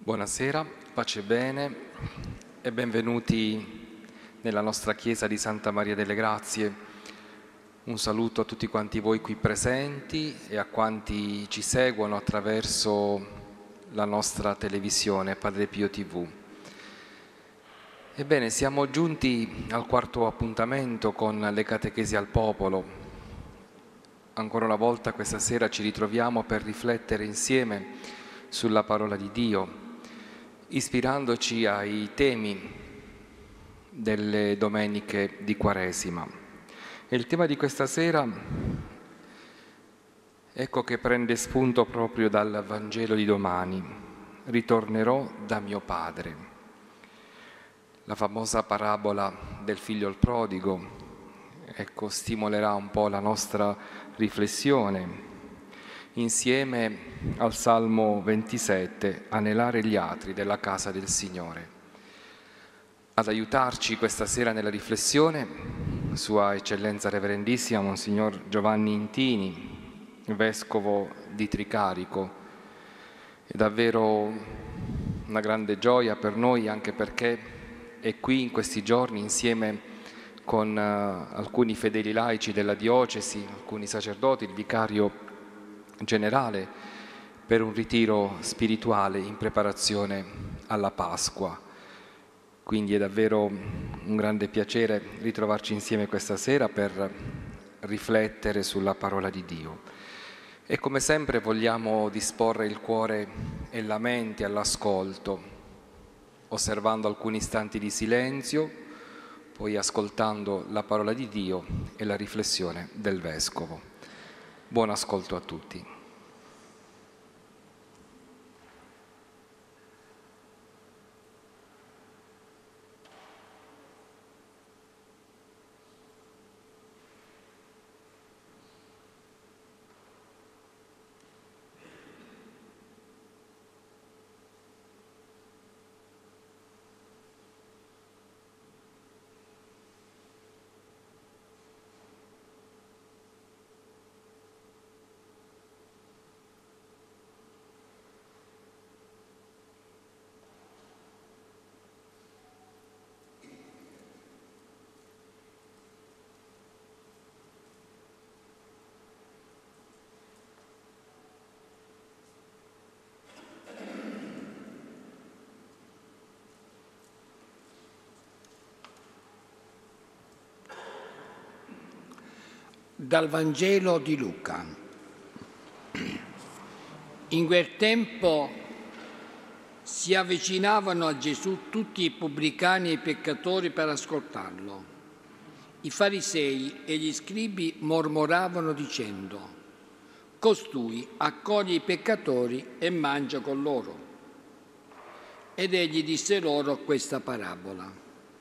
Buonasera, pace e bene e benvenuti nella nostra chiesa di Santa Maria delle Grazie. Un saluto a tutti quanti voi qui presenti e a quanti ci seguono attraverso la nostra televisione Padre Pio TV. Ebbene, siamo giunti al quarto appuntamento con le catechesi al popolo. Ancora una volta questa sera ci ritroviamo per riflettere insieme sulla parola di Dio, ispirandoci ai temi delle domeniche di Quaresima. E il tema di questa sera, ecco che prende spunto proprio dal Vangelo di domani: ritornerò da mio Padre. La famosa parabola del figlio il prodigo, ecco, stimolerà un po' la nostra riflessione insieme al Salmo 27, anelare gli atri della casa del Signore. Ad aiutarci questa sera nella riflessione, Sua Eccellenza Reverendissima Monsignor Giovanni Intini, Vescovo di Tricarico. È davvero una grande gioia per noi, anche perché è qui in questi giorni insieme con alcuni fedeli laici della diocesi, alcuni sacerdoti, il vicario generale, per un ritiro spirituale in preparazione alla Pasqua. Quindi è davvero un grande piacere ritrovarci insieme questa sera per riflettere sulla parola di Dio. E come sempre vogliamo disporre il cuore e la mente all'ascolto, osservando alcuni istanti di silenzio, poi ascoltando la parola di Dio e la riflessione del Vescovo. Buon ascolto a tutti. Dal Vangelo di Luca. In quel tempo si avvicinavano a Gesù tutti i pubblicani e i peccatori per ascoltarlo. I farisei e gli scribi mormoravano dicendo: costui accoglie i peccatori e mangia con loro. Ed egli disse loro questa parabola: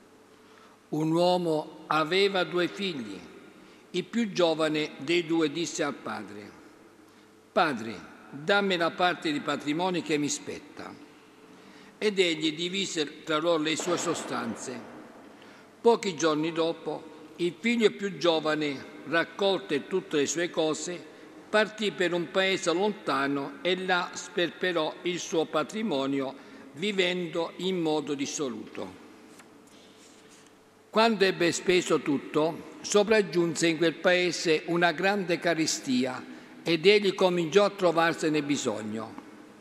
un uomo aveva 2 figli. Il più giovane dei 2 disse al padre: Padre, dammi la parte di patrimonio che mi spetta. Ed egli divise tra loro le sue sostanze. Pochi giorni dopo, il figlio più giovane, raccolte tutte le sue cose, partì per un paese lontano e là sperperò il suo patrimonio, vivendo in modo dissoluto. Quando ebbe speso tutto, sopraggiunse in quel paese una grande carestia ed egli cominciò a trovarsene bisogno.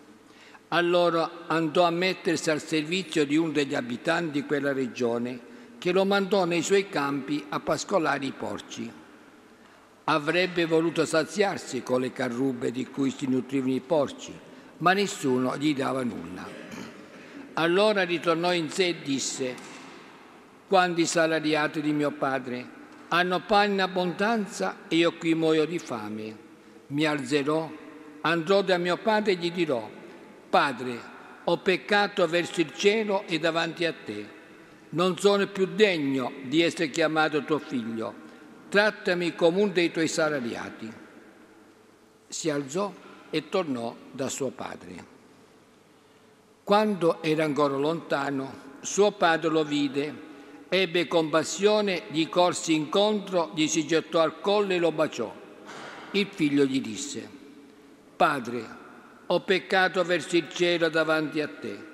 Allora andò a mettersi al servizio di uno degli abitanti di quella regione, che lo mandò nei suoi campi a pascolare i porci. Avrebbe voluto saziarsi con le carrubbe di cui si nutrivano i porci, ma nessuno gli dava nulla. Allora ritornò in sé e disse: quanti salariati di mio padre hanno pane in abbondanza e io qui muoio di fame. Mi alzerò, andrò da mio padre e gli dirò: Padre, ho peccato verso il cielo e davanti a te. Non sono più degno di essere chiamato tuo figlio. Trattami come uno dei tuoi salariati. Si alzò e tornò da suo padre. Quando era ancora lontano, suo padre lo vide. Ebbe compassione, gli corse incontro, gli si gettò al collo e lo baciò. Il figlio gli disse: Padre, ho peccato verso il cielo davanti a te.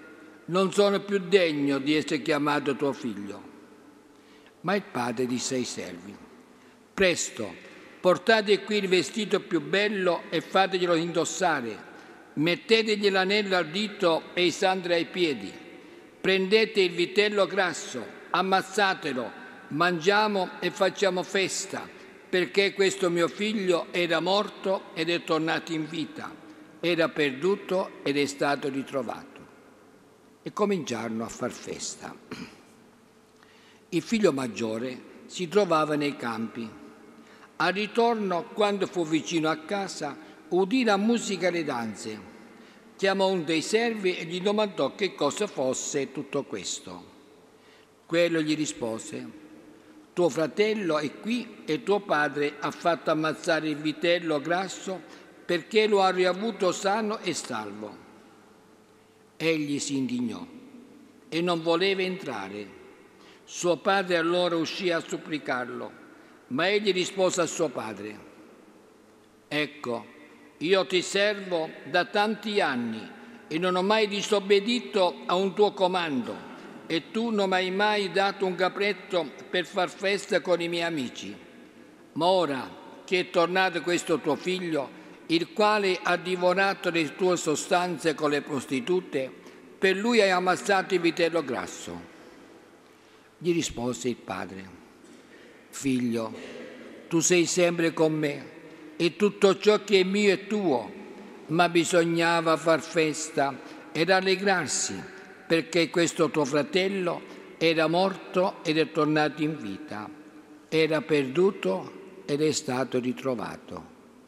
non sono più degno di essere chiamato tuo figlio. Ma il padre disse ai servi: presto, portate qui il vestito più bello e fateglielo indossare, mettetegli l'anello al dito e i sandali ai piedi, prendete il vitello grasso, ammazzatelo, mangiamo e facciamo festa, perché questo mio figlio era morto ed è tornato in vita, era perduto ed è stato ritrovato. E cominciarono a far festa. Il figlio maggiore si trovava nei campi. Al ritorno, quando fu vicino a casa, udì la musica e le danze. Chiamò uno dei servi e gli domandò che cosa fosse tutto questo. Quello gli rispose: tuo fratello è qui e tuo padre ha fatto ammazzare il vitello grasso perché lo ha riavuto sano e salvo. Egli si indignò e non voleva entrare. Suo padre allora uscì a supplicarlo, ma egli rispose a suo padre: ecco, io ti servo da tanti anni e non ho mai disobbedito a un tuo comando, e tu non mi hai mai dato un capretto per far festa con i miei amici. Ma ora che è tornato questo tuo figlio, il quale ha divorato le tue sostanze con le prostitute, per lui hai ammazzato il vitello grasso. Gli rispose il padre: figlio, tu sei sempre con me e tutto ciò che è mio è tuo, ma bisognava far festa ed allegrarsi, perché questo tuo fratello era morto ed è tornato in vita, era perduto ed è stato ritrovato.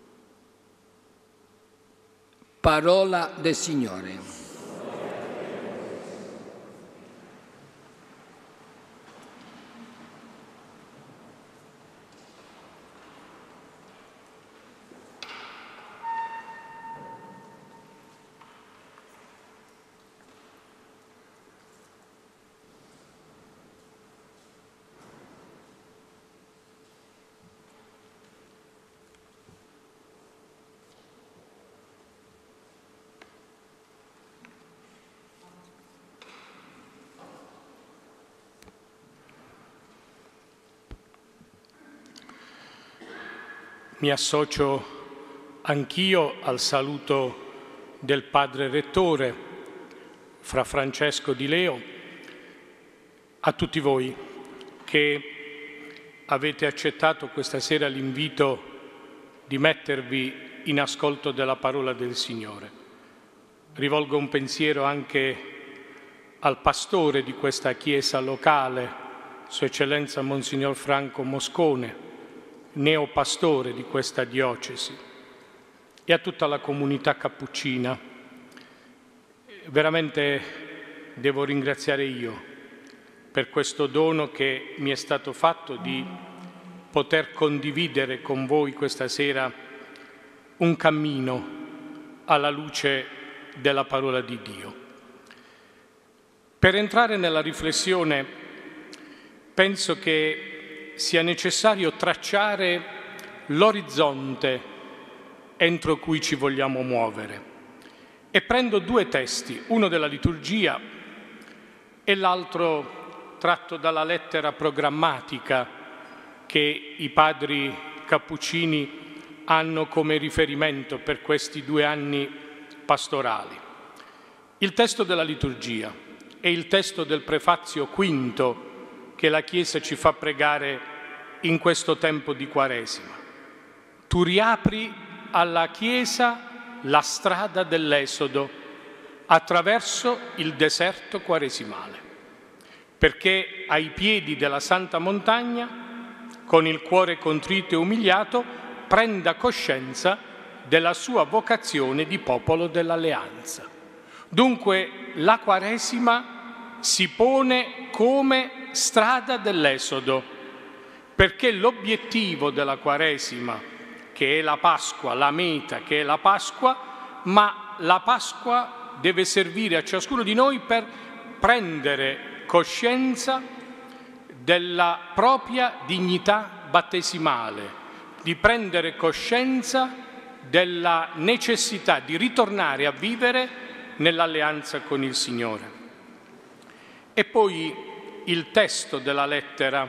Parola del Signore. Mi associo anch'io al saluto del Padre Rettore, Fra Francesco Di Leo, a tutti voi che avete accettato questa sera l'invito di mettervi in ascolto della parola del Signore. Rivolgo un pensiero anche al pastore di questa chiesa locale, Sua Eccellenza Monsignor Franco Moscone, neopastore di questa diocesi, e a tutta la comunità cappuccina. Veramente devo ringraziare io per questo dono che mi è stato fatto di poter condividere con voi questa sera un cammino alla luce della parola di Dio. Per entrare nella riflessione, penso che sia necessario tracciare l'orizzonte entro cui ci vogliamo muovere. E prendo due testi, uno della liturgia e l'altro tratto dalla lettera programmatica che i padri cappuccini hanno come riferimento per questi 2 anni pastorali. Il testo della liturgia e il testo del prefazio quinto che la Chiesa ci fa pregare in questo tempo di Quaresima. Tu riapri alla Chiesa la strada dell'Esodo attraverso il deserto quaresimale, perché ai piedi della Santa Montagna, con il cuore contrito e umiliato, prenda coscienza della sua vocazione di popolo dell'alleanza. Dunque la Quaresima si pone come strada dell'Esodo, perché l'obiettivo della Quaresima, che è la Pasqua, la meta che è la Pasqua, ma la Pasqua deve servire a ciascuno di noi per prendere coscienza della propria dignità battesimale, di prendere coscienza della necessità di ritornare a vivere nell'alleanza con il Signore. E poi il testo della lettera,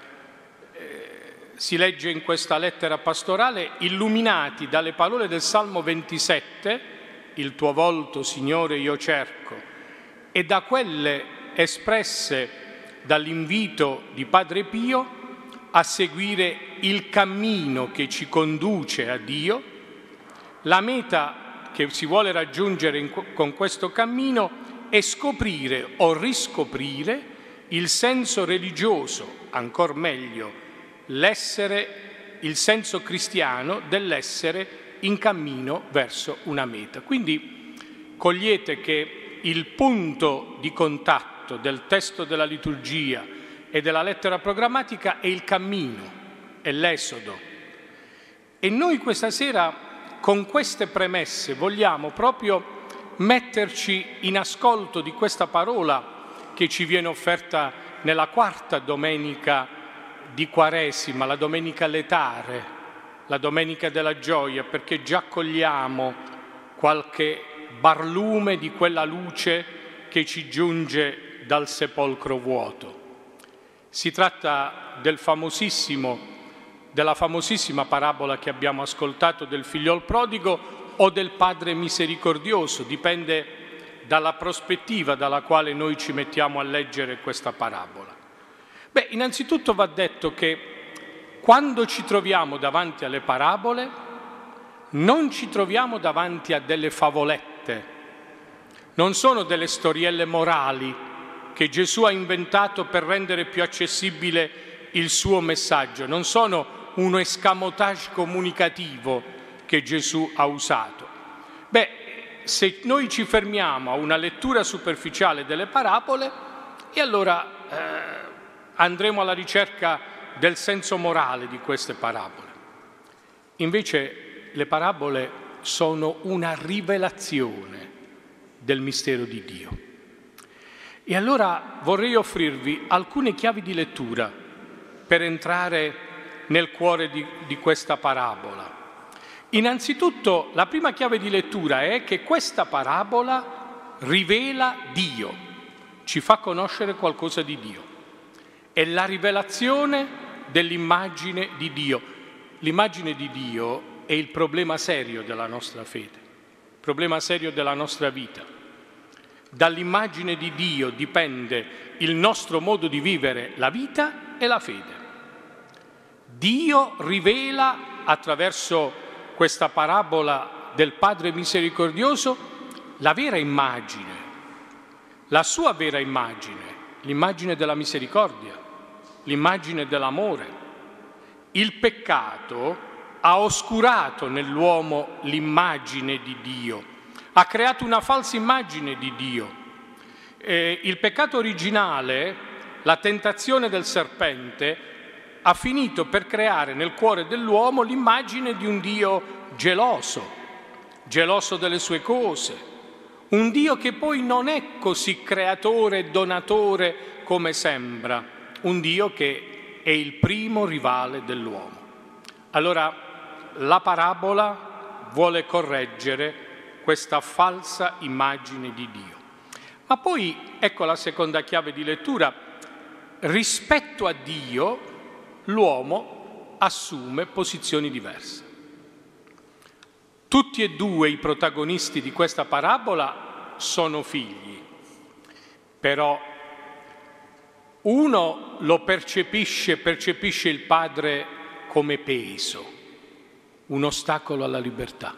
si legge in questa lettera pastorale, illuminati dalle parole del Salmo 27, il tuo volto, Signore, io cerco, e da quelle espresse dall'invito di Padre Pio a seguire il cammino che ci conduce a Dio, la meta che si vuole raggiungere con questo cammino è scoprire o riscoprire il senso religioso, ancor meglio, il senso cristiano dell'essere in cammino verso una meta. Quindi cogliete che il punto di contatto del testo della liturgia e della lettera programmatica è il cammino, è l'esodo. E noi questa sera con queste premesse vogliamo proprio metterci in ascolto di questa parola che ci viene offerta nella quarta domenica di Quaresima, la domenica letare, la domenica della gioia, perché già cogliamo qualche barlume di quella luce che ci giunge dal sepolcro vuoto. Si tratta della famosissima parabola che abbiamo ascoltato del figliol prodigo o del Padre misericordioso, dipende dalla prospettiva dalla quale noi ci mettiamo a leggere questa parabola. Beh, innanzitutto va detto che quando ci troviamo davanti alle parabole non ci troviamo davanti a delle favolette, non sono delle storielle morali che Gesù ha inventato per rendere più accessibile il suo messaggio, non sono uno escamotage comunicativo che Gesù ha usato. Beh, se noi ci fermiamo a una lettura superficiale delle parabole, e allora andremo alla ricerca del senso morale di queste parabole. Invece le parabole sono una rivelazione del mistero di Dio. E allora vorrei offrirvi alcune chiavi di lettura per entrare nel cuore di questa parabola. Innanzitutto, la prima chiave di lettura è che questa parabola rivela Dio, ci fa conoscere qualcosa di Dio. È la rivelazione dell'immagine di Dio. L'immagine di Dio è il problema serio della nostra fede, il problema serio della nostra vita. Dall'immagine di Dio dipende il nostro modo di vivere la vita e la fede. Dio rivela attraverso questa parabola del Padre misericordioso la vera immagine, la sua vera immagine, l'immagine della misericordia, l'immagine dell'amore. Il peccato ha oscurato nell'uomo l'immagine di Dio, ha creato una falsa immagine di Dio. Il peccato originale, la tentazione del serpente, ha finito per creare nel cuore dell'uomo l'immagine di un Dio geloso delle sue cose, un Dio che poi non è così creatore e donatore come sembra, un Dio che è il primo rivale dell'uomo. Allora la parabola vuole correggere questa falsa immagine di Dio. Ma poi, ecco la seconda chiave di lettura, rispetto a Dio l'uomo assume posizioni diverse. Tutti e due i protagonisti di questa parabola sono figli, però uno lo percepisce il padre come peso, un ostacolo alla libertà.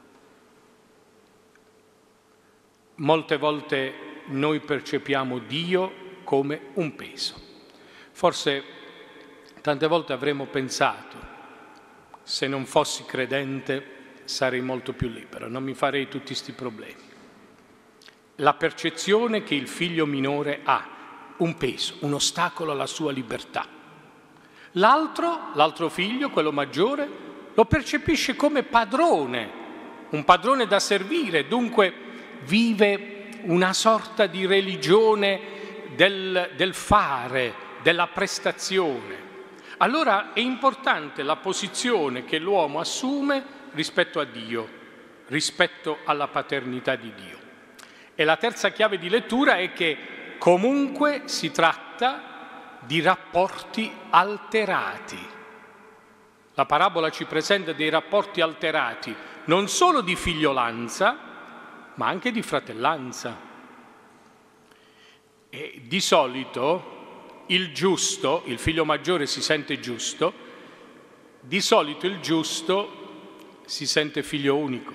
Molte volte noi percepiamo Dio come un peso. Forse tante volte avremmo pensato, se non fossi credente sarei molto più libero, non mi farei tutti questi problemi. La percezione che il figlio minore ha un peso, un ostacolo alla sua libertà. L'altro figlio, quello maggiore, lo percepisce come padrone, un padrone da servire, dunque vive una sorta di religione del fare, della prestazione. Allora è importante la posizione che l'uomo assume rispetto a Dio, rispetto alla paternità di Dio. E la terza chiave di lettura è che comunque si tratta di rapporti alterati. La parabola ci presenta dei rapporti alterati, non solo di figliolanza, ma anche di fratellanza. E di solito il giusto, il figlio maggiore si sente giusto, di solito il giusto si sente figlio unico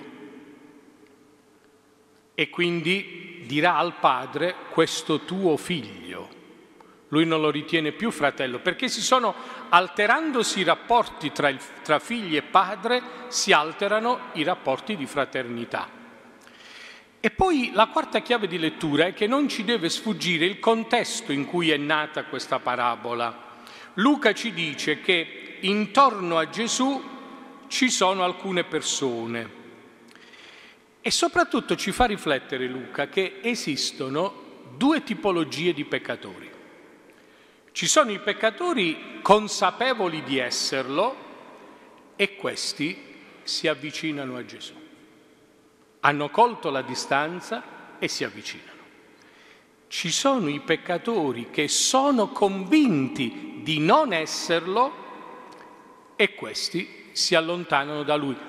e quindi dirà al padre: questo tuo figlio. Lui non lo ritiene più fratello, perché alterandosi i rapporti tra figli e padre, si alterano i rapporti di fraternità. E poi la quarta chiave di lettura è che non ci deve sfuggire il contesto in cui è nata questa parabola. Luca ci dice che intorno a Gesù ci sono alcune persone e soprattutto ci fa riflettere Luca che esistono due tipologie di peccatori. Ci sono i peccatori consapevoli di esserlo e questi si avvicinano a Gesù. Hanno colto la distanza e si avvicinano. Ci sono i peccatori che sono convinti di non esserlo e questi si allontanano da lui.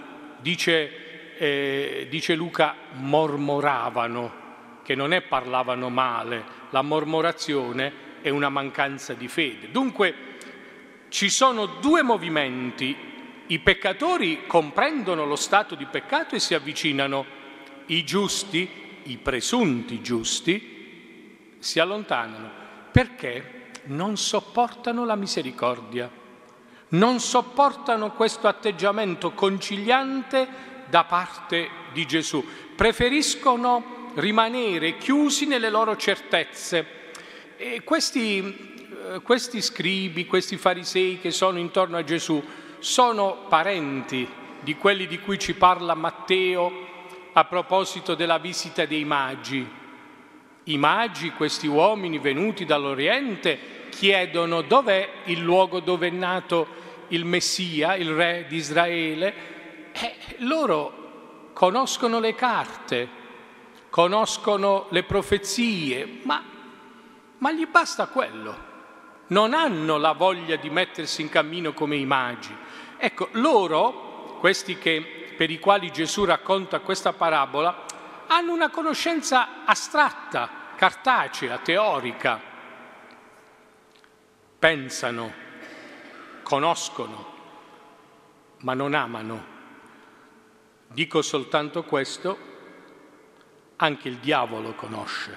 Dice Luca, mormoravano, che non è parlavano male, la mormorazione è una mancanza di fede. Dunque ci sono due movimenti: i peccatori comprendono lo stato di peccato e si avvicinano, i giusti, i presunti giusti, si allontanano perché non sopportano la misericordia, non sopportano questo atteggiamento conciliante da parte di Gesù, preferiscono rimanere chiusi nelle loro certezze. E questi scribi, questi farisei che sono intorno a Gesù sono parenti di quelli di cui ci parla Matteo a proposito della visita dei magi. I magi, questi uomini venuti dall'Oriente, chiedono dov'è il luogo dove è nato il Messia, il re di Israele. Loro conoscono le carte, conoscono le profezie, ma gli basta quello. Non hanno la voglia di mettersi in cammino come i magi. Ecco, loro, questi per i quali Gesù racconta questa parabola, hanno una conoscenza astratta, cartacea, teorica. Pensano, conoscono, ma non amano. Dico soltanto questo, anche il diavolo conosce,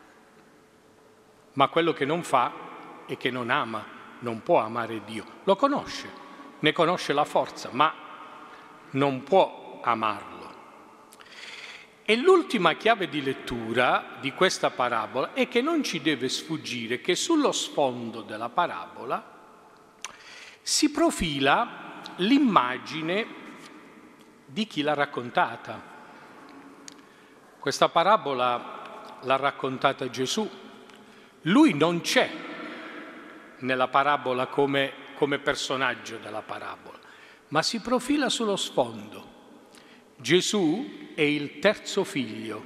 ma quello che non fa è che non ama, non può amare Dio. Lo conosce, ne conosce la forza, ma non può amarlo. E l'ultima chiave di lettura di questa parabola è che non ci deve sfuggire che sullo sfondo della parabola si profila l'immagine di chi l'ha raccontata. Questa parabola l'ha raccontata Gesù. Lui non c'è nella parabola come personaggio della parabola, ma si profila sullo sfondo. Gesù è il terzo figlio,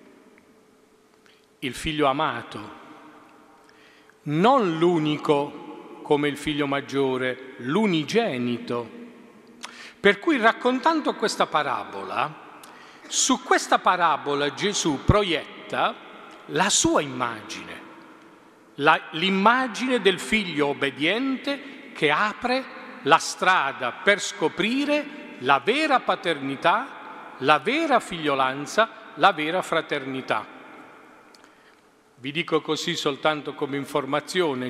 il figlio amato, non l'unico come il figlio maggiore, l'unigenito. Per cui raccontando questa parabola, su questa parabola Gesù proietta la sua immagine, l'immagine del figlio obbediente che apre la strada per scoprire la vera paternità, la vera figliolanza, la vera fraternità. Vi dico così soltanto come informazione,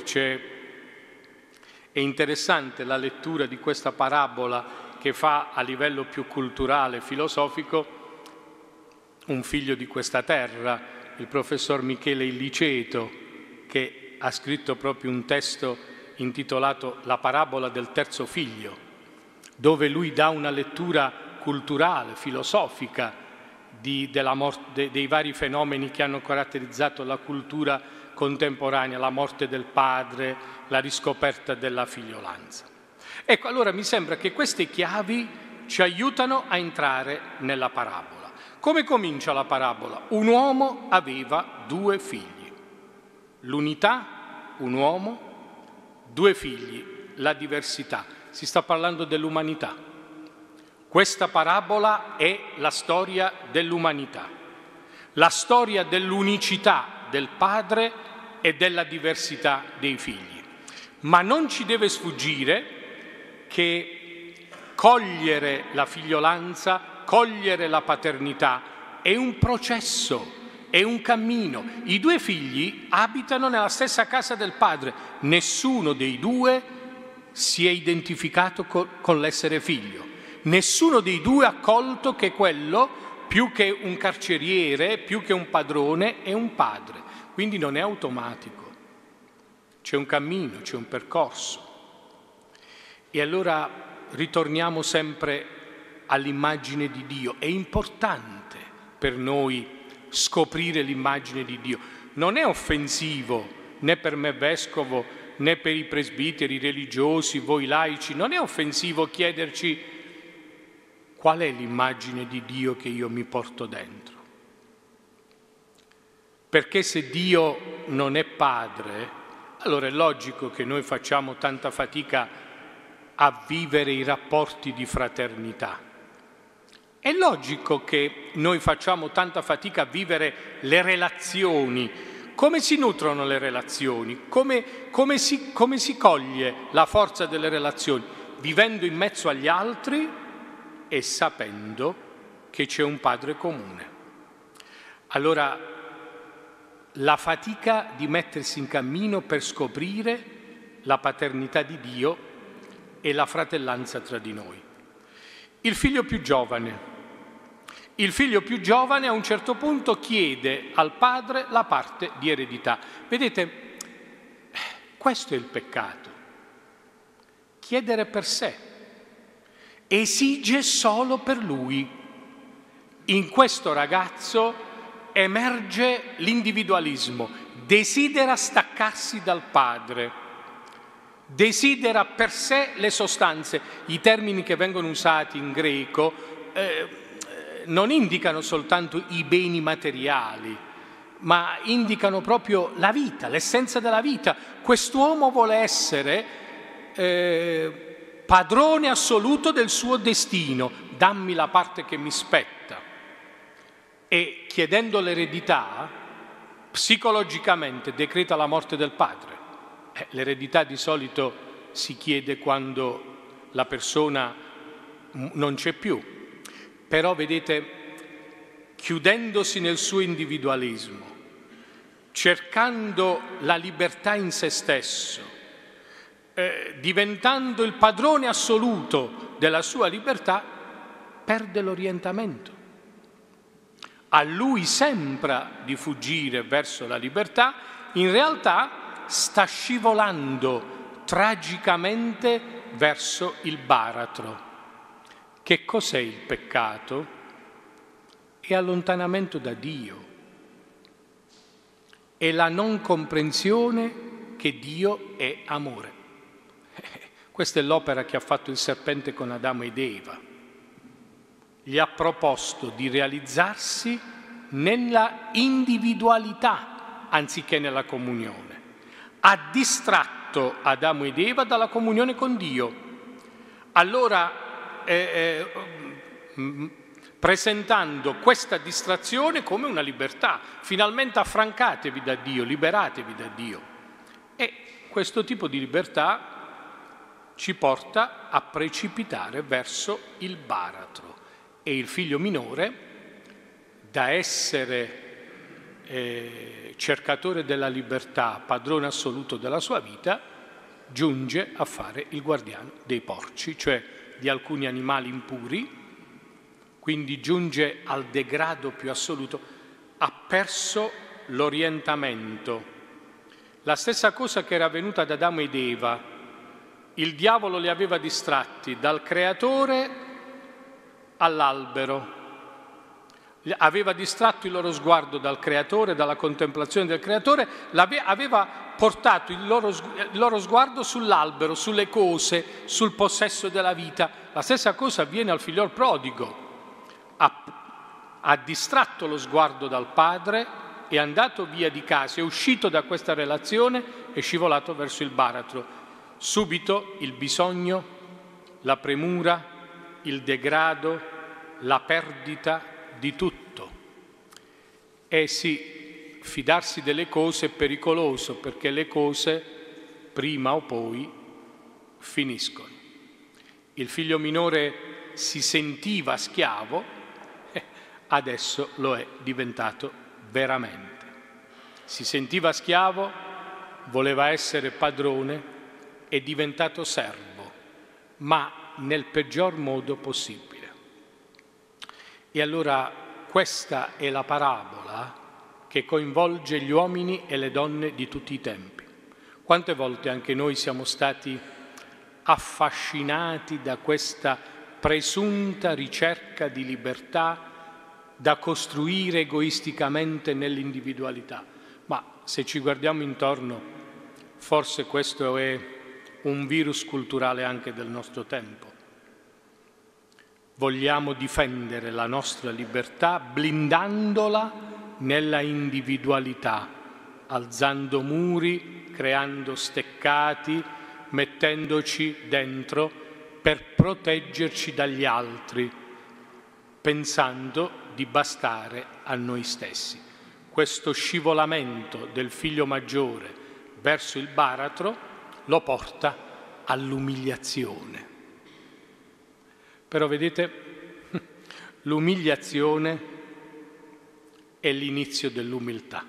è interessante la lettura di questa parabola che fa a livello più culturale, filosofico, un figlio di questa terra, il professor Michele Illiceto, che ha scritto proprio un testo intitolato La parabola del terzo figlio, dove lui dà una lettura culturale, filosofica dei vari fenomeni che hanno caratterizzato la cultura contemporanea, la morte del padre, la riscoperta della figliolanza. Ecco, allora mi sembra che queste chiavi ci aiutano a entrare nella parabola. Come comincia la parabola? Un uomo aveva 2 figli. l'unità, un uomo, 2 figli, la diversità. Si sta parlando dell'umanità. Questa parabola è la storia dell'umanità, la storia dell'unicità del padre e della diversità dei figli. Ma non ci deve sfuggire che cogliere la figliolanza, cogliere la paternità è un processo, è un cammino. I 2 figli abitano nella stessa casa del padre, nessuno dei 2 si è identificato con l'essere figlio, nessuno dei 2 ha colto che quello, più che un carceriere, più che un padrone, è un padre, quindi non è automatico. C'è un cammino, c'è un percorso. E allora ritorniamo sempre all'immagine di Dio. È importante per noi scoprire l'immagine di Dio. Non è offensivo né per me vescovo, né per i presbiteri religiosi, voi laici. Non è offensivo chiederci qual è l'immagine di Dio che io mi porto dentro. Perché se Dio non è padre, allora è logico che noi facciamo tanta fatica a vivere i rapporti di fraternità. È logico che noi facciamo tanta fatica a vivere le relazioni. Come si nutrono le relazioni? Come si coglie la forza delle relazioni? Vivendo in mezzo agli altri e sapendo che c'è un padre comune. Allora, la fatica di mettersi in cammino per scoprire la paternità di Dio e la fratellanza tra di noi. Il figlio più giovane a un certo punto chiede al padre la parte di eredità. Vedete, questo è il peccato. Chiedere per sé. Esige solo per lui. In questo ragazzo emerge l'individualismo, desidera staccarsi dal padre, desidera per sé le sostanze. I termini che vengono usati in greco non indicano soltanto i beni materiali, ma indicano proprio la vita, l'essenza della vita. Quest'uomo vuole essere padrone assoluto del suo destino, dammi la parte che mi spetta. E chiedendo l'eredità, psicologicamente decreta la morte del padre. L'eredità di solito si chiede quando la persona non c'è più. Però vedete, chiudendosi nel suo individualismo, cercando la libertà in se stesso, diventando il padrone assoluto della sua libertà, perde l'orientamento. A lui sembra di fuggire verso la libertà, in realtà sta scivolando tragicamente verso il baratro. Che cos'è il peccato? È allontanamento da Dio. È la non comprensione che Dio è amore. Questa è l'opera che ha fatto il serpente con Adamo ed Eva. Gli ha proposto di realizzarsi nella individualità anziché nella comunione. Ha distratto Adamo ed Eva dalla comunione con Dio. Allora, presentando questa distrazione come una libertà, finalmente affrancatevi da Dio, liberatevi da Dio. E questo tipo di libertà ci porta a precipitare verso il baratro. E il figlio minore, da essere cercatore della libertà, padrone assoluto della sua vita, giunge a fare il guardiano dei porci, cioè di alcuni animali impuri, quindi giunge al degrado più assoluto, ha perso l'orientamento. La stessa cosa che era avvenuta ad Adamo ed Eva, il diavolo li aveva distratti dal creatore all'albero, aveva distratto il loro sguardo dal creatore, dalla contemplazione del creatore, aveva portato il loro sguardo sull'albero, sulle cose, sul possesso della vita. La stessa cosa avviene al figliol prodigo, ha distratto lo sguardo dal padre è andato via di casa, è uscito da questa relazione, è scivolato verso il baratro. Subito il bisogno, la premura, il degrado, la perdita di tutto. E sì, fidarsi delle cose è pericoloso, perché le cose prima o poi finiscono. Il figlio minore si sentiva schiavo, adesso lo è diventato veramente. Si sentiva schiavo, voleva essere padrone, è diventato servo, ma nel peggior modo possibile. E allora questa è la parabola che coinvolge gli uomini e le donne di tutti i tempi. Quante volte anche noi siamo stati affascinati da questa presunta ricerca di libertà da costruire egoisticamente nell'individualità. Ma se ci guardiamo intorno, forse questo è un virus culturale anche del nostro tempo. Vogliamo difendere la nostra libertà blindandola nella individualità, alzando muri, creando steccati, mettendoci dentro per proteggerci dagli altri, pensando di bastare a noi stessi. Questo scivolamento del figlio maggiore verso il baratro lo porta all'umiliazione. Però vedete, l'umiliazione è l'inizio dell'umiltà.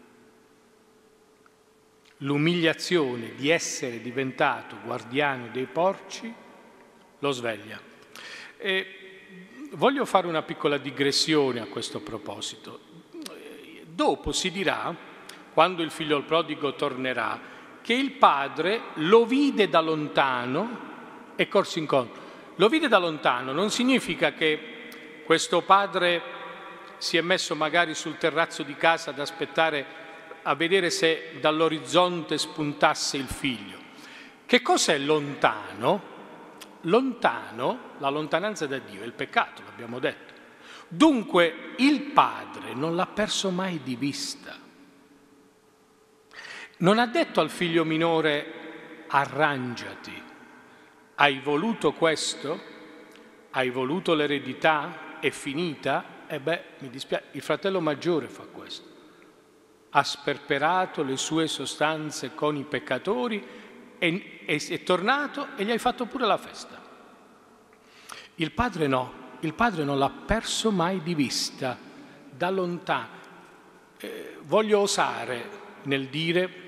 L'umiliazione di essere diventato guardiano dei porci lo sveglia. E voglio fare una piccola digressione a questo proposito. Dopo si dirà, quando il figlio prodigo tornerà, che il padre lo vide da lontano e corse incontro. Lo vide da lontano non significa che questo padre si è messo magari sul terrazzo di casa ad aspettare a vedere se dall'orizzonte spuntasse il figlio. Che cos'è lontano? Lontano, la lontananza da Dio è il peccato, l'abbiamo detto. Dunque il padre non l'ha perso mai di vista. Non ha detto al figlio minore: arrangiati, hai voluto questo? Hai voluto l'eredità? È finita? Mi dispiace, il fratello maggiore fa questo. Ha sperperato le sue sostanze con i peccatori, è tornato e gli hai fatto pure la festa. Il padre no, il padre non l'ha perso mai di vista, da lontano. Voglio osare nel dire: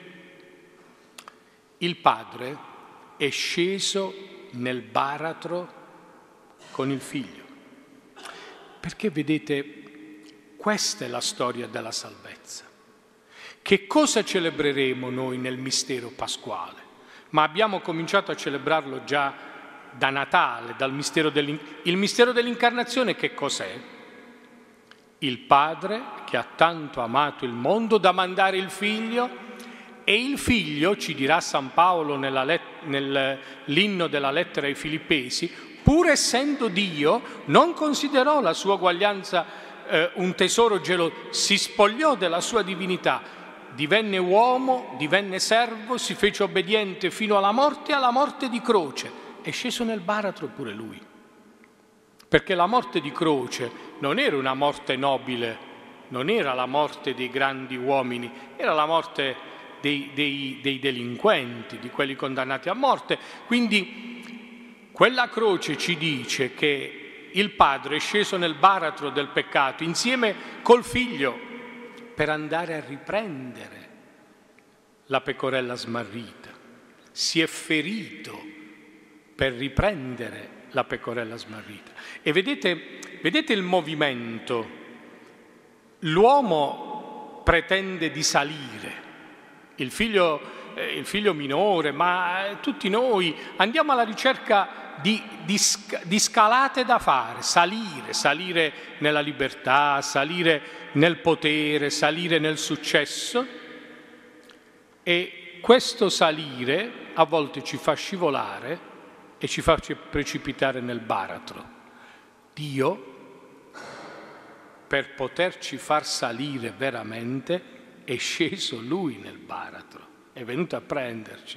il padre è sceso nel baratro con il figlio. Perché vedete, questa è la storia della salvezza. Che cosa celebreremo noi nel mistero pasquale? Ma abbiamo cominciato a celebrarlo già da Natale, dal mistero il mistero dell'incarnazione. Che cos'è? Il Padre che ha tanto amato il mondo da mandare il Figlio, e il Figlio, ci dirà San Paolo nell'inno della lettera ai Filippesi, pur essendo Dio, non considerò la sua uguaglianza un tesoro geloso, si spogliò della sua divinità, divenne uomo, divenne servo, si fece obbediente fino alla morte di croce. È sceso nel baratro pure lui. Perché la morte di croce non era una morte nobile, non era la morte dei grandi uomini, era la morte dei delinquenti, di quelli condannati a morte. Quindi quella croce ci dice che il padre è sceso nel baratro del peccato insieme col figlio per andare a riprendere la pecorella smarrita. Si è ferito per riprendere la pecorella smarrita. E vedete il movimento. L'uomo pretende di salire, il figlio minore, ma tutti noi andiamo alla ricerca di scalate da fare, salire nella libertà, salire nel potere, salire nel successo, e questo salire a volte ci fa scivolare e ci fa precipitare nel baratro. Dio, per poterci far salire veramente, è sceso lui nel baratro, è venuto a prenderci.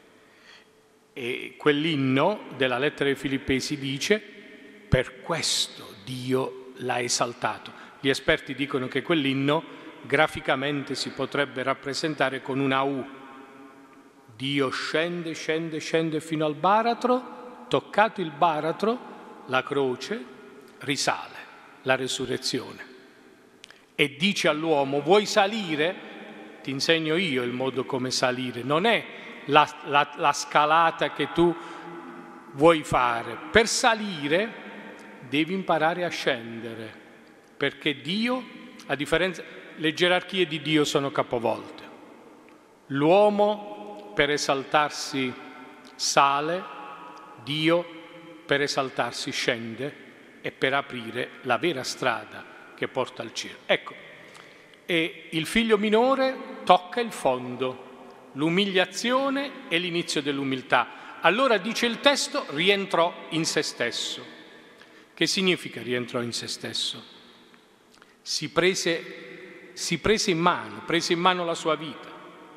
E quell'inno della lettera ai Filippesi dice: per questo Dio l'ha esaltato. Gli esperti dicono che quell'inno graficamente si potrebbe rappresentare con una U. Dio scende, scende, scende fino al baratro, toccato il baratro, la croce, risale, la resurrezione. E dice all'uomo: vuoi salire? Ti insegno io il modo come salire. Non è la scalata che tu vuoi fare. Per salire devi imparare a scendere, perché Dio, a differenza, le gerarchie di Dio sono capovolte. L'uomo per esaltarsi sale, Dio per esaltarsi scende e per aprire la vera strada che porta al cielo. Ecco, e il figlio minore tocca il fondo, l'umiliazione e l'inizio dell'umiltà. Allora, dice il testo, rientrò in se stesso. Che significa rientrò in se stesso? Si prese in mano la sua vita,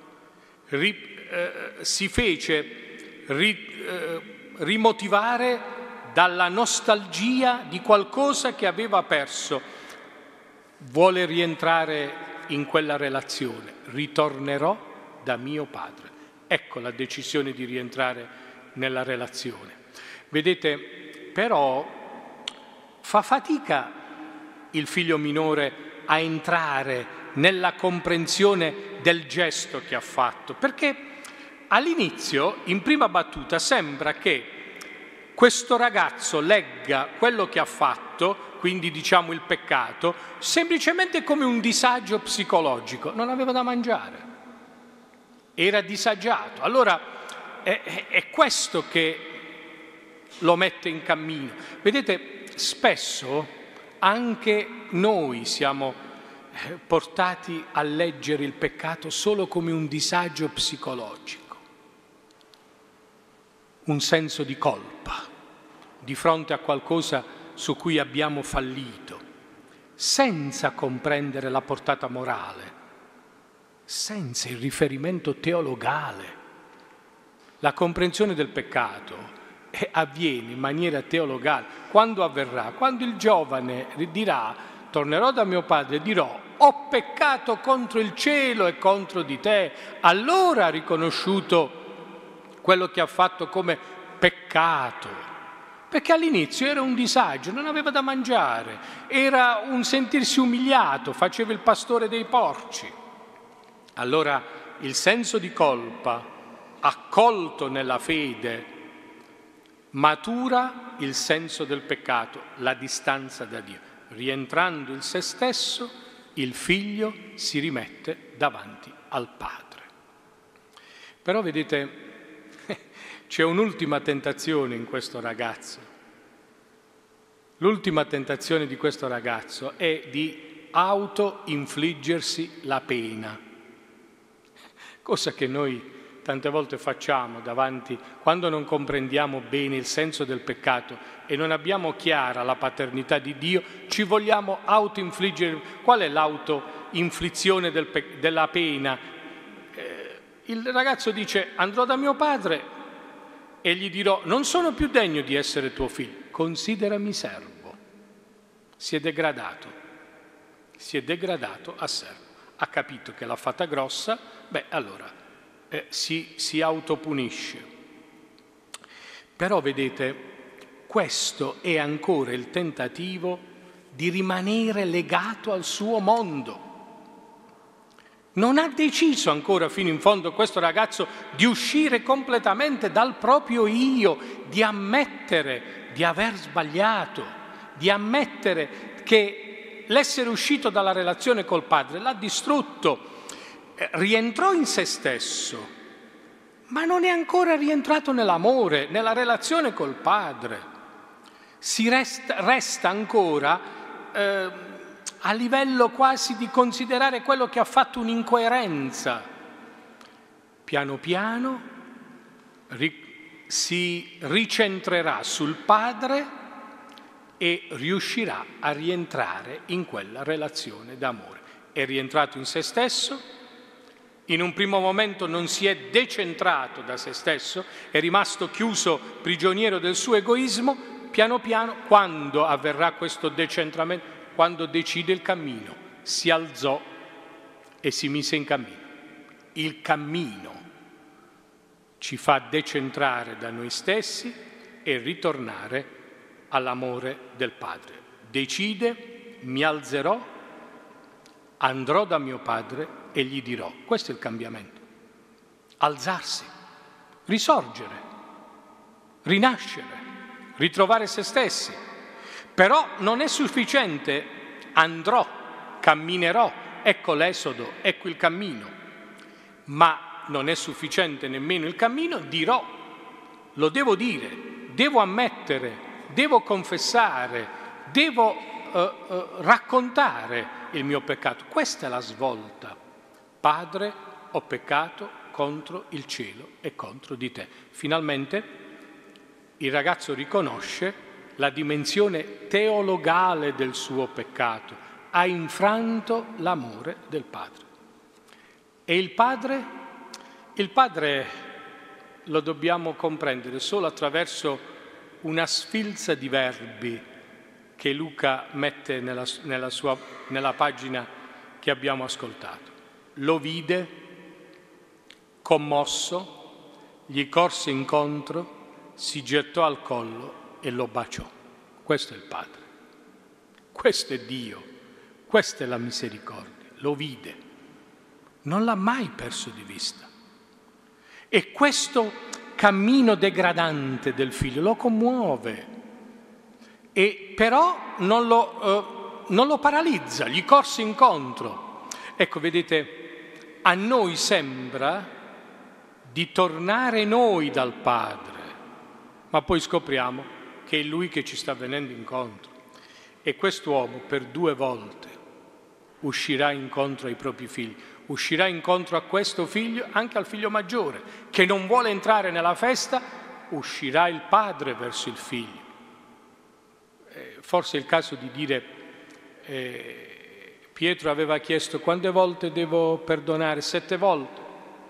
si fece rimotivare dalla nostalgia di qualcosa che aveva perso. Vuole rientrare in quella relazione. Ritornerò da mio padre. Ecco la decisione di rientrare nella relazione. Vedete, però fa fatica il figlio minore a entrare nella comprensione del gesto che ha fatto, perché all'inizio, in prima battuta, sembra che questo ragazzo legga quello che ha fatto, quindi diciamo il peccato, semplicemente come un disagio psicologico. Non aveva da mangiare, era disagiato. Allora è questo che lo mette in cammino. Vedete, spesso anche noi siamo portati a leggere il peccato solo come un disagio psicologico, un senso di colpa di fronte a qualcosa su cui abbiamo fallito, senza comprendere la portata morale, senza il riferimento teologale. La comprensione del peccato avviene in maniera teologale. Quando avverrà? Quando il giovane dirà: tornerò da mio padre e dirò: ho peccato contro il cielo e contro di te. Allora ha riconosciuto quello che ha fatto come peccato, perché all'inizio era un disagio, non aveva da mangiare, era un sentirsi umiliato, faceva il pastore dei porci. Allora il senso di colpa, accolto nella fede, matura il senso del peccato, la distanza da Dio. Rientrando in se stesso, il figlio si rimette davanti al padre. Però vedete, c'è un'ultima tentazione in questo ragazzo. L'ultima tentazione di questo ragazzo è di auto-infliggersi la pena, cosa che noi tante volte facciamo davanti, quando non comprendiamo bene il senso del peccato e non abbiamo chiara la paternità di Dio, ci vogliamo auto-infliggere. Qual è l'auto-inflizione della pena? Il ragazzo dice: andrò da mio padre e gli dirò: non sono più degno di essere tuo figlio, considerami servo. Si è degradato a servo. Ha capito che l'ha fatta grossa, allora si autopunisce. Però vedete, questo è ancora il tentativo di rimanere legato al suo mondo. Non ha deciso ancora fino in fondo questo ragazzo di uscire completamente dal proprio io, di ammettere di aver sbagliato, di ammettere che l'essere uscito dalla relazione col padre l'ha distrutto. Rientrò in se stesso, ma non è ancora rientrato nell'amore, nella relazione col padre. Resta ancora a livello quasi di considerare quello che ha fatto un'incoerenza. Piano piano si ricentrerà sul padre e riuscirà a rientrare in quella relazione d'amore. È rientrato in se stesso, in un primo momento non si è decentrato da se stesso, è rimasto chiuso prigioniero del suo egoismo. Piano piano, quando avverrà questo decentramento, quando decide il cammino, si alzò e si mise in cammino. Il cammino ci fa decentrare da noi stessi e ritornare all'amore del Padre. Decide, mi alzerò, andrò da mio Padre e gli dirò. Questo è il cambiamento. Alzarsi, risorgere, rinascere, ritrovare se stessi. Però non è sufficiente, andrò, camminerò, ecco l'esodo, ecco il cammino. Ma non è sufficiente nemmeno il cammino, dirò, lo devo dire, devo ammettere, devo confessare, devo raccontare il mio peccato. Questa è la svolta. Padre, ho peccato contro il cielo e contro di te. Finalmente il ragazzo riconosce la dimensione teologale del suo peccato, ha infranto l'amore del Padre. E il Padre? Il Padre lo dobbiamo comprendere solo attraverso una sfilza di verbi che Luca mette nella pagina che abbiamo ascoltato. Lo vide, commosso, gli corse incontro, si gettò al collo e lo baciò. Questo è il Padre, questo è Dio, questa è la misericordia. Lo vide, non l'ha mai perso di vista. E questo cammino degradante del figlio lo commuove, e però non lo paralizza, gli corse incontro. Ecco, vedete, a noi sembra di tornare noi dal Padre, ma poi scopriamo che è Lui che ci sta venendo incontro. E quest'uomo per 2 volte uscirà incontro ai propri figli, uscirà incontro a questo figlio, anche al figlio maggiore, che non vuole entrare nella festa, uscirà il padre verso il figlio. Forse è il caso di dire, Pietro aveva chiesto: quante volte devo perdonare? 7 volte?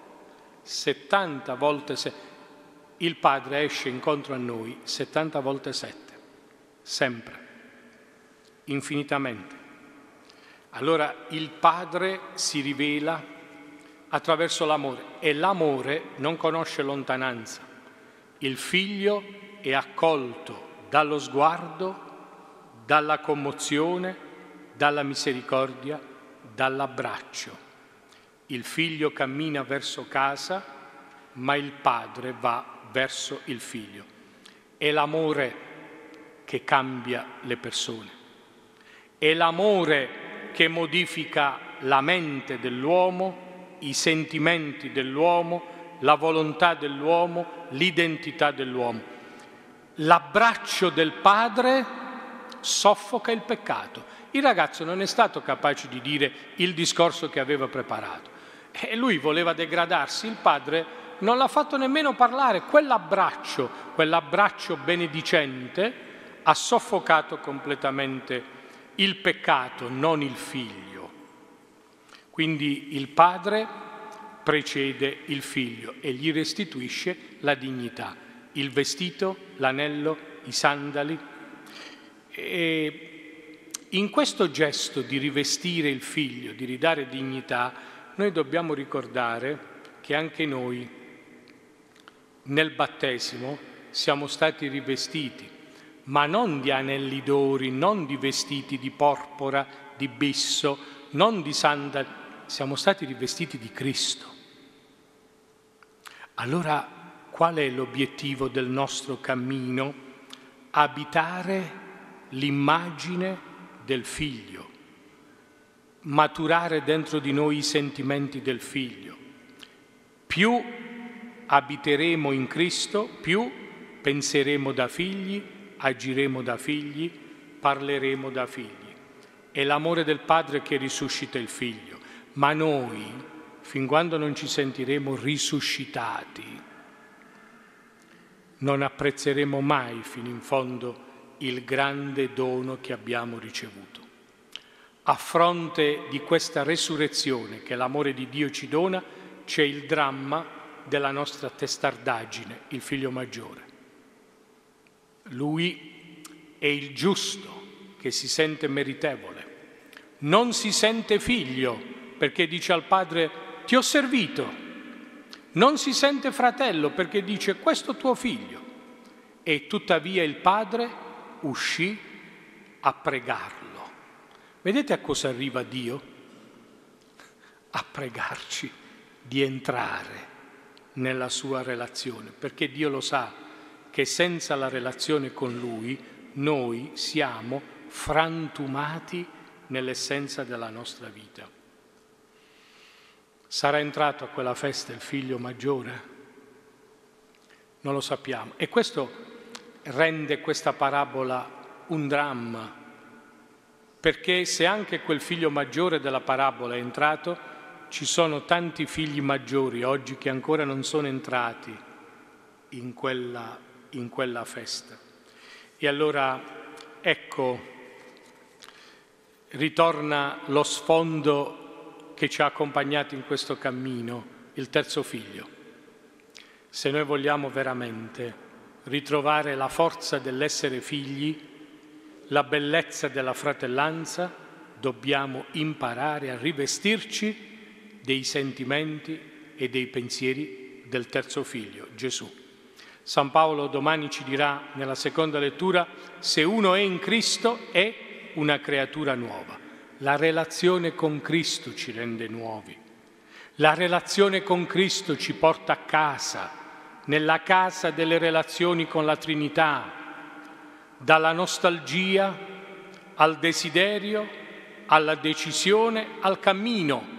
70 volte 7. Il Padre esce incontro a noi 70 volte 7, sempre, infinitamente. Allora il Padre si rivela attraverso l'amore, e l'amore non conosce lontananza. Il Figlio è accolto dallo sguardo, dalla commozione, dalla misericordia, dall'abbraccio. Il Figlio cammina verso casa, ma il Padre va verso il Figlio. È l'amore che cambia le persone, è l'amore che modifica la mente dell'uomo, i sentimenti dell'uomo, la volontà dell'uomo, l'identità dell'uomo. L'abbraccio del Padre soffoca il peccato. Il ragazzo non è stato capace di dire il discorso che aveva preparato e lui voleva degradarsi. Il Padre non l'ha fatto nemmeno parlare. Quell'abbraccio benedicente ha soffocato completamente il peccato, non il figlio. Quindi il Padre precede il figlio e gli restituisce la dignità, il vestito, l'anello, i sandali. E in questo gesto di rivestire il figlio, di ridare dignità, noi dobbiamo ricordare che anche noi nel battesimo siamo stati rivestiti, ma non di anelli d'ori, non di vestiti di porpora, di bisso, non di sandali, siamo stati rivestiti di Cristo. Allora, qual è l'obiettivo del nostro cammino? Abitare l'immagine del Figlio, maturare dentro di noi i sentimenti del Figlio. Più abiteremo in Cristo, più penseremo da figli, agiremo da figli, parleremo da figli. È l'amore del Padre che risuscita il Figlio, ma noi, fin quando non ci sentiremo risuscitati, non apprezzeremo mai fino in fondo il grande dono che abbiamo ricevuto. A fronte di questa resurrezione che l'amore di Dio ci dona, c'è il dramma della nostra testardaggine, il figlio maggiore. Lui è il giusto che si sente meritevole, non si sente figlio perché dice al padre ti ho servito, non si sente fratello perché dice questo tuo figlio, e tuttavia il padre uscì a pregarlo. Vedete a cosa arriva Dio? A pregarci di entrare nella sua relazione, perché Dio lo sa che senza la relazione con Lui noi siamo frantumati nell'essenza della nostra vita. Sarà entrato a quella festa il figlio maggiore? Non lo sappiamo. E questo rende questa parabola un dramma, perché se anche quel figlio maggiore della parabola è entrato, ci sono tanti figli maggiori oggi che ancora non sono entrati in quella festa. E allora ecco, ritorna lo sfondo che ci ha accompagnato in questo cammino, il terzo figlio. Se noi vogliamo veramente ritrovare la forza dell'essere figli, la bellezza della fratellanza, dobbiamo imparare a rivestirci dei sentimenti e dei pensieri del terzo figlio, Gesù. San Paolo domani ci dirà nella seconda lettura: se uno è in Cristo è una creatura nuova. La relazione con Cristo ci rende nuovi. La relazione con Cristo ci porta a casa, nella casa delle relazioni con la Trinità, dalla nostalgia al desiderio, alla decisione, al cammino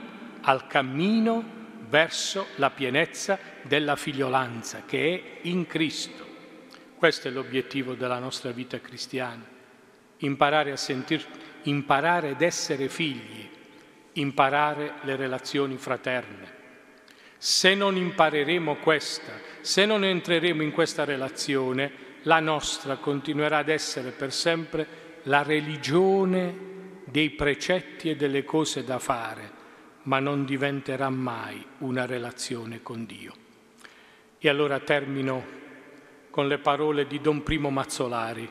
verso la pienezza della figliolanza che è in Cristo. Questo è l'obiettivo della nostra vita cristiana: imparare ad essere figli, imparare le relazioni fraterne. Se non impareremo questa, se non entreremo in questa relazione, la nostra continuerà ad essere per sempre la religione dei precetti e delle cose da fare, ma non diventerà mai una relazione con Dio. E allora termino con le parole di Don Primo Mazzolari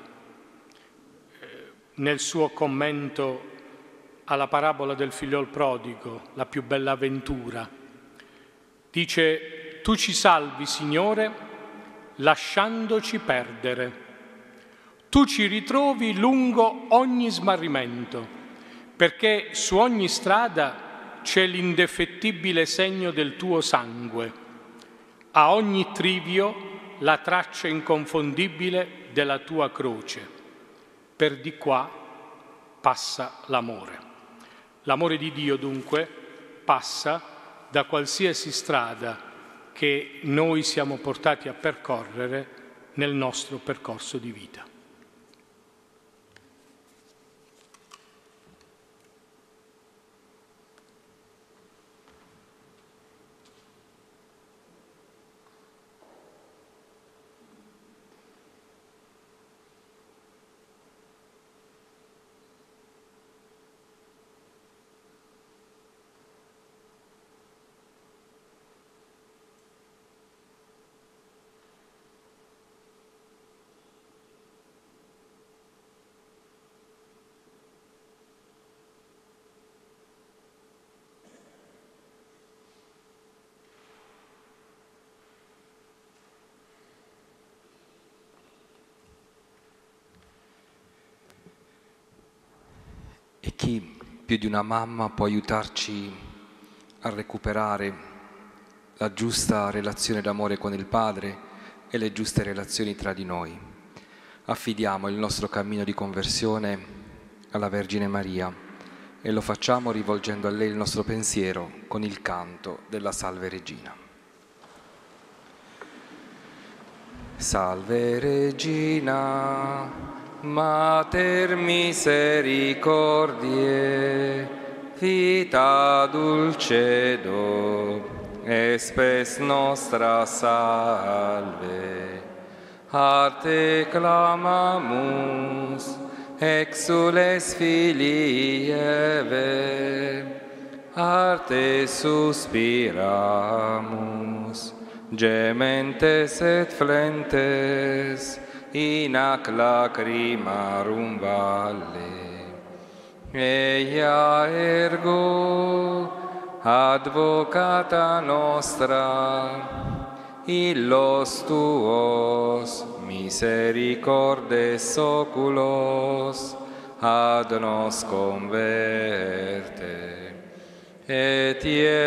nel suo commento alla parabola del figliol prodigo, la più bella avventura. Dice: tu ci salvi, Signore, lasciandoci perdere. Tu ci ritrovi lungo ogni smarrimento, perché su ogni strada c'è l'indefettibile segno del tuo sangue, a ogni trivio la traccia inconfondibile della tua croce. Per di qua passa l'amore. L'amore di Dio dunque passa da qualsiasi strada che noi siamo portati a percorrere nel nostro percorso di vita. E chi più di una mamma può aiutarci a recuperare la giusta relazione d'amore con il Padre e le giuste relazioni tra di noi? Affidiamo il nostro cammino di conversione alla Vergine Maria e lo facciamo rivolgendo a lei il nostro pensiero con il canto della Salve Regina. Salve Regina, Mater misericordiae, vita dulcedo, et spes nostra salve. arte clamamus, exules filii Eve, arte suspiramus, gementes et flentes, in ac lacrimarum valle. Eia ergo, advocata nostra, illos tuos misericordes oculos ad nos converte. Et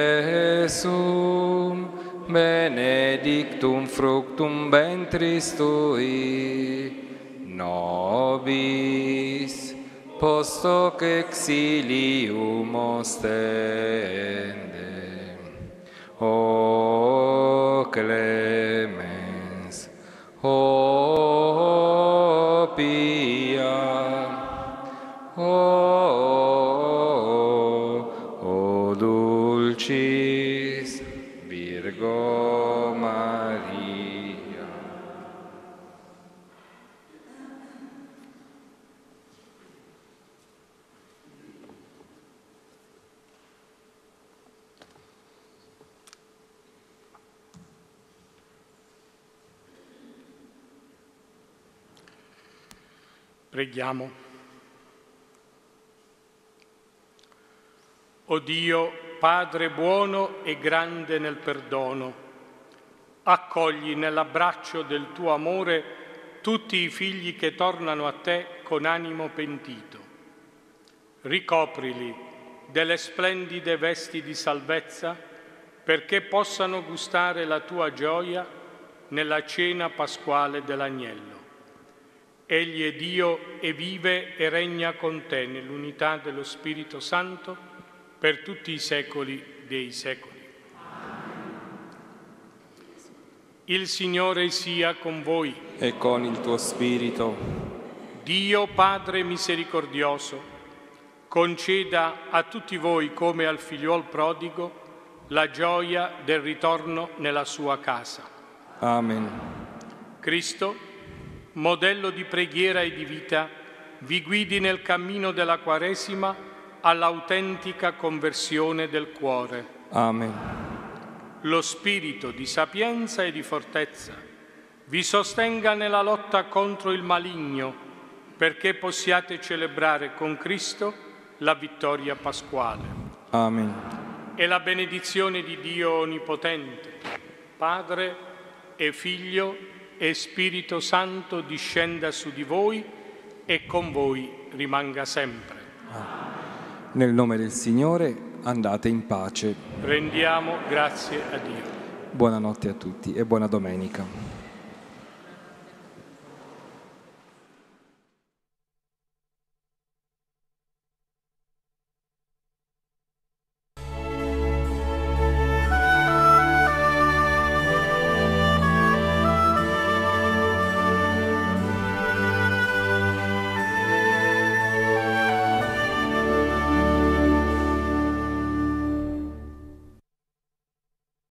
Iesum benedictum fructum ventris tui, nobis post hoc exilium ostende. O clemens, o pia, o dulcis Virgo Maria. Preghiamo. O Dio, Padre buono e grande nel perdono, accogli nell'abbraccio del tuo amore tutti i figli che tornano a te con animo pentito. Ricoprili delle splendide vesti di salvezza perché possano gustare la tua gioia nella cena pasquale dell'Agnello. Egli è Dio e vive e regna con te nell'unità dello Spirito Santo per tutti i secoli dei secoli. Il Signore sia con voi. E con il tuo spirito. Dio Padre misericordioso, conceda a tutti voi come al figliuol prodigo la gioia del ritorno nella sua casa. Amen. Cristo, modello di preghiera e di vita, vi guidi nel cammino della Quaresima all'autentica conversione del cuore. Amen. Lo spirito di sapienza e di fortezza vi sostenga nella lotta contro il maligno, perché possiate celebrare con Cristo la vittoria pasquale. Amen. E la benedizione di Dio Onnipotente, Padre e Figlio e Spirito Santo discenda su di voi e con voi rimanga sempre. Nel nome del Signore andate in pace. Rendiamo grazie a Dio. Buonanotte a tutti e buona domenica.